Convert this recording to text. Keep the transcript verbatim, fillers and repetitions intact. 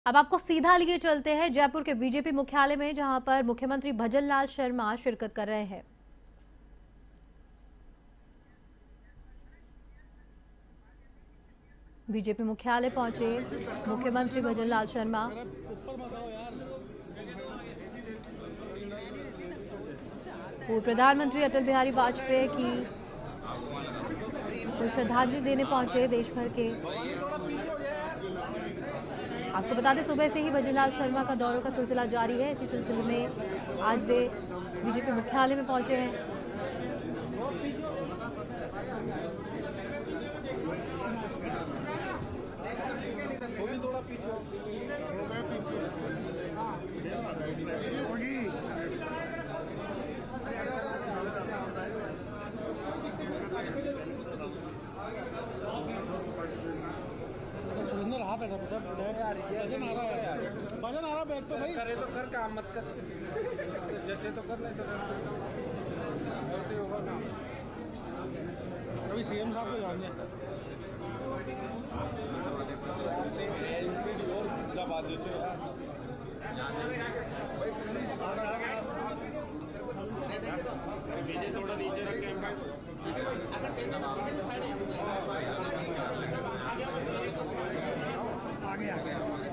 अब आपको सीधा लिए चलते हैं जयपुर के बीजेपी मुख्यालय में, जहां पर मुख्यमंत्री भजन लाल शर्मा शिरकत कर रहे हैं। बीजेपी मुख्यालय पहुंचे मुख्यमंत्री भजन लाल शर्मा। पूर्व प्रधानमंत्री अटल बिहारी वाजपेयी की को श्रद्धांजलि देने पहुंचे देश भर के। आपको बता दें, सुबह से ही भजन लाल शर्मा का दौरों का सिलसिला जारी है। इसी सिलसिले में आज वे बीजेपी मुख्यालय में पहुंचे हैं। वजन आ रहा है, वजन आ रहा बैग पे भाई। करे तो कर, काम मत कर, जैसे तो कर, नहीं तो करते होगा काम। अभी सीएम साहब को जानने थोड़ा नीचे रख के आगे आ गया।